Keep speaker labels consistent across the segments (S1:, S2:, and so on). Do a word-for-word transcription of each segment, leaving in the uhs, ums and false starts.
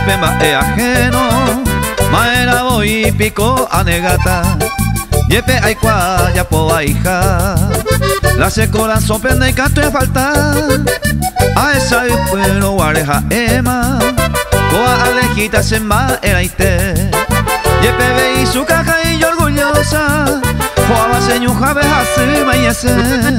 S1: Yepe ma'e ajeno Maera voy pico anegata Yepe aikua yapo aija La se corazón pende y canto en falta A esa pueblo guareja ema Coa alejita se ma era ite Yepe veí su caja y yo orgullosa Joaba señuja veja se mayese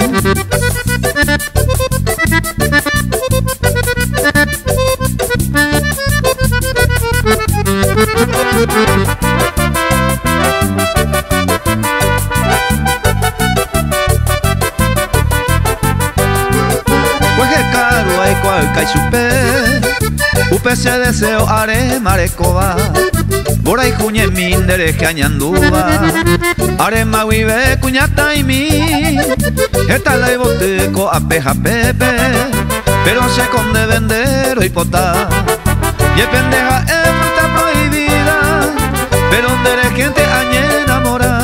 S1: Pues que caro hay cual cae supe Upe se deseo are marecoba Bora y juñe min dereje añanduba Are maguibe cuñata y mi Esta la y boteco a peja pepe Pero se conde vender y pota Y es pendeja es fruta prohibida Pero de gente añe enamora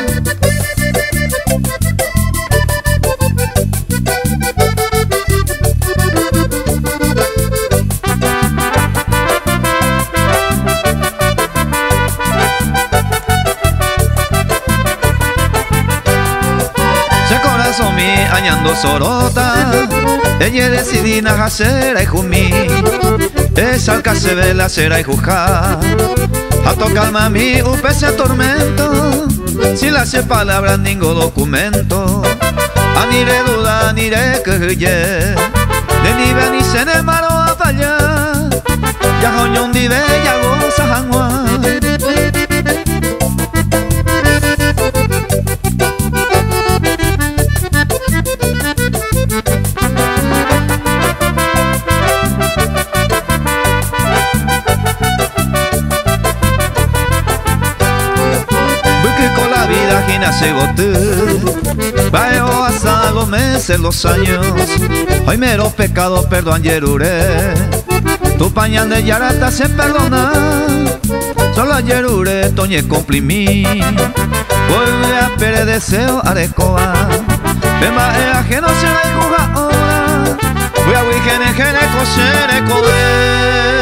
S1: Se corazón mi añando sorota Ella decidí hacer y jumí Esa alca se ve la cera y juja A tocar mami upe se tormento Si la se palabra ningún documento Anire duda anire que ye De ni ve ni se ne maro a fallar Ya joñón di ve ya goza jangua Con la vida gina se gote Veo hasta los meses, los años Hoy meros pecados perdón yerure Tu pañal de yarata se perdona Solo a yerure toñe comprimí Vuelve a pere deseo arecoa Bema e ajeno será y juga ahora Voy a wigene gene cosere coder